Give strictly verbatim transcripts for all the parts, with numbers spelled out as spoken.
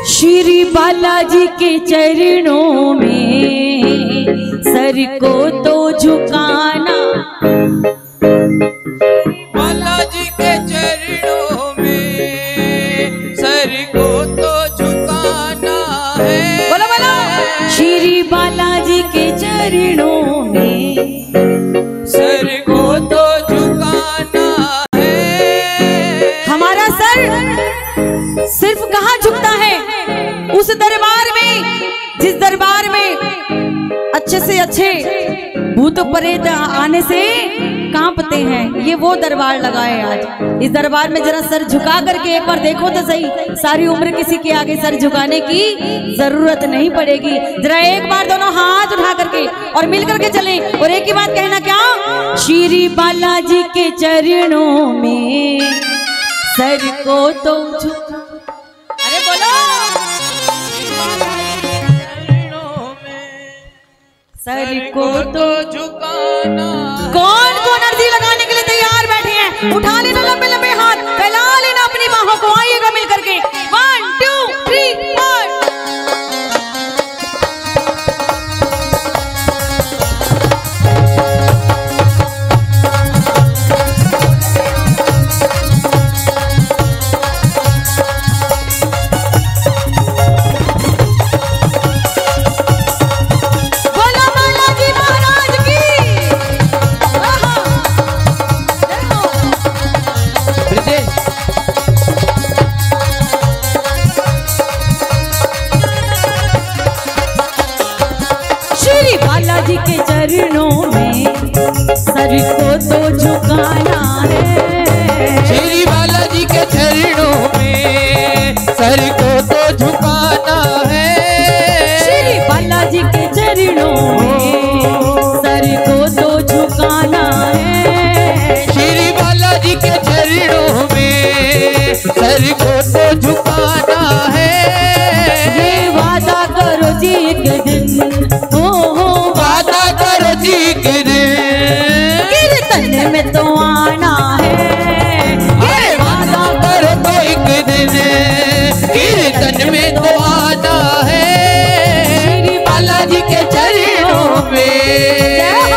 श्री बालाजी के चरणों में सर को तो झुकाना, बालाजी के चरणों में सर को तो झुकाना है। बोलो बोलो। श्री बालाजी के चरणों में सर को तो झुकाना है। हमारा सर सिर्फ कहाँ झुकता है? उस दरबार में जिस दरबार में अच्छे से अच्छे भूत प्रेत आने से कांपते हैं, ये वो दरबार लगा है आज। इस दरबार में जरा सर झुका करके एक बार देखो तो सही, सारी उम्र किसी के आगे सर झुकाने की जरूरत नहीं पड़ेगी। जरा एक बार दोनों हाथ उठा करके और मिल करके चले और एक ही बात कहना, क्या? श्री बालाजी के चरणों में सर को तो झुका। अरे बोलो। सर को तो झुकाना। कौन कौन अर्जी लगाने के लिए तैयार बैठे हैं? उठा लेना लंबे लंबे हाथ, फैला लेना अपनी बाहों को, आइएगा मिल करके। One two three four. Balaji के चरणों में सर को तो झुकाना है। श्री बालाजी के चरणों में सर को तो झुकाना है। श्री बालाजी के चरणों में सर को तो झुकाना है। श्री बालाजी के चरणों में सर को तो झुकाना है। ये वादा करो जी एक दिन, हो हो वादा करो जी एक दिन, कीर्तन में तो आना है। अरे वादा करो तो एक दिन कीर्तन में तो आना है। श्री बालाजी के चरणों में।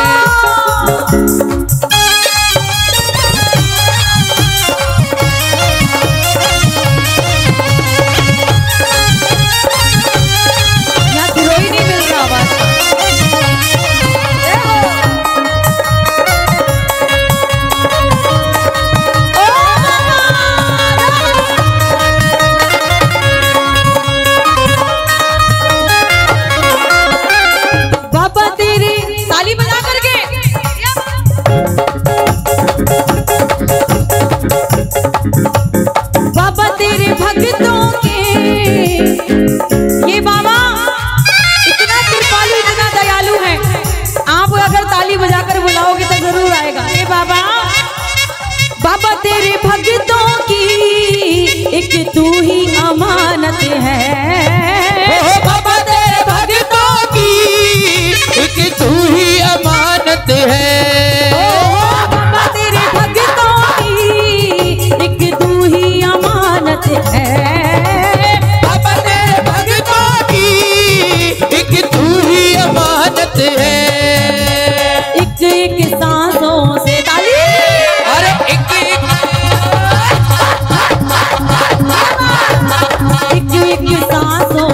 बाबा तेरे भक्तों के, ये बाबा इतना कृपालु इतना दयालु है, आप अगर ताली बजाकर बुलाओगे तो जरूर आएगा। ये बाबा बाबा तेरे भक्तों की एक तू ही अमानत है। ओ बाबा तेरे भक्तों की एक तू ही अमानत है। बाबा तेरे भक्तों की एक तू ही अमानत है। बाबा तेरे भक्तों की एक तू ही अमानत है। एक एक सांसों से ताली, अरे एक एक एक एक सांसों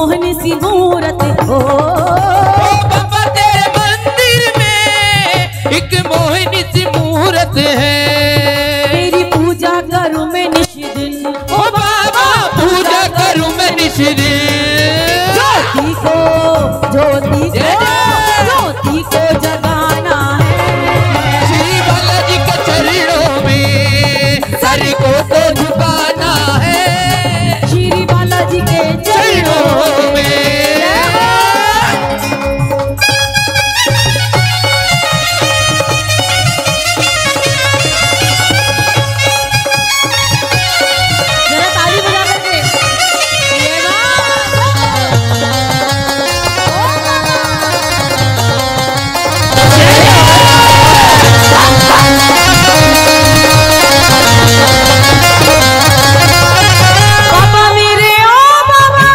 मोहनी सी मूरत हो। बाबा तेरे मंदिर में एक मोहनी सी मूरत है। तेरी पूजा करूं मैं निश दिन, ओ बाबा पूजा करूं मैं निश दिन। ज्योति को ज्योति को ज्योति को जगाना है। श्री बालाजी के चरणों में सर को तो झुकाना है। श्री बालाजी के चरणों में जरा ताली बजा करके ये बाबा मेरे ओ बाबा,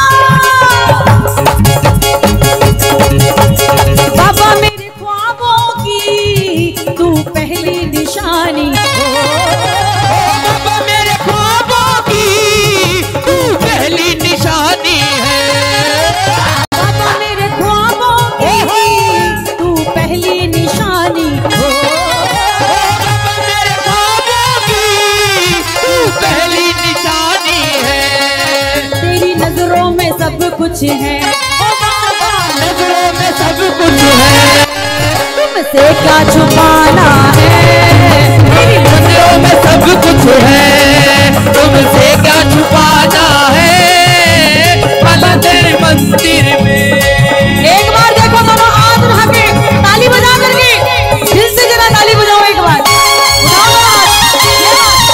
बाबा मेरे ख्वाबों की तू पहली निशानी हो। बाबा मेरे ख्वाबों की तू पहली निशानी है। बाबा मेरे ख्वाबों की तू पहली निशानी हो। बाबा मेरे ख्वाबों की तू पहली निशानी है। तेरी नजरों में सब कुछ है ओ बाबा, नजरों में सब कुछ है। तुमसे क्या छुपाना है। तेरी नजरों में सब कुछ है। तुमसे क्या छुपाना है। बाला तेरे मंदिर में एक बार देखो दोनों हाथ उठा के ताली बजा करके दिल से जरा ताली बजाओ एक बार। उठाओ दोनों हाथ। ये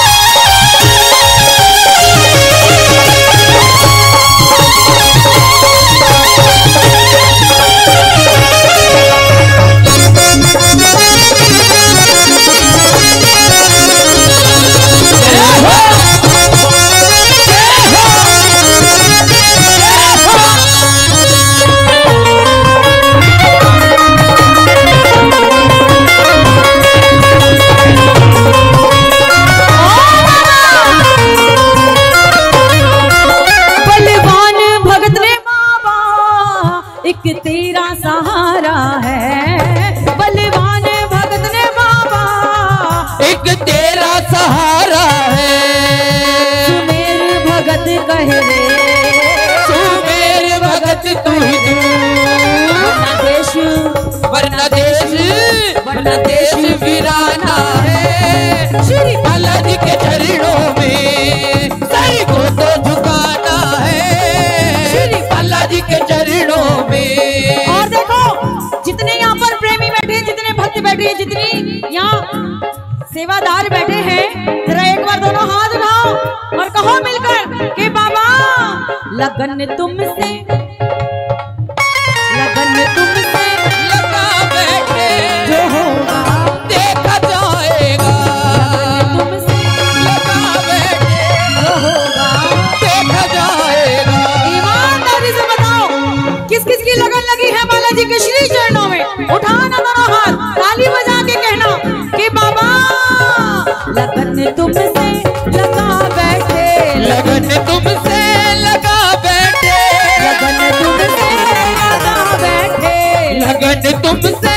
बलवान भगत ने बाबा एक तेरा सहारा है। बलवान भगत ने बाबा एक तेरा सहारा है। सुमेर भगत कहे रे सुमेर भगत तू ही तू। वरना देश वरना देश वरना देश वीराना है। श्री बालाजी के चरणों में सर को तो झुकाना है। श्री बालाजी के चरणों में। और देखो जितने यहाँ पर प्रेमी बैठे हैं, जितने भक्त बैठे हैं, जितनी यहाँ सेवादार बैठे हैं, जरा एक बार दोनों हाथ उठाओ और कहो मिलकर कि बाबा लगन तुमसे, लगन तुमसे लगा बैठे जो होगा देखा जाएगा। तुमसे लगा बैठे जो होगा देखा जाएगा। ईमानदारी से बताओ किस किस की लगन लगी है बालाजी के श्री चरणों में। उठाना दोनों हाथ, ताली बजा के कहना कि बाबा लगन तुमसे लगा बैठे, लगन तुमसे लगा बैठे। लगन तुमसे लगा बैठे। लगन तुमसे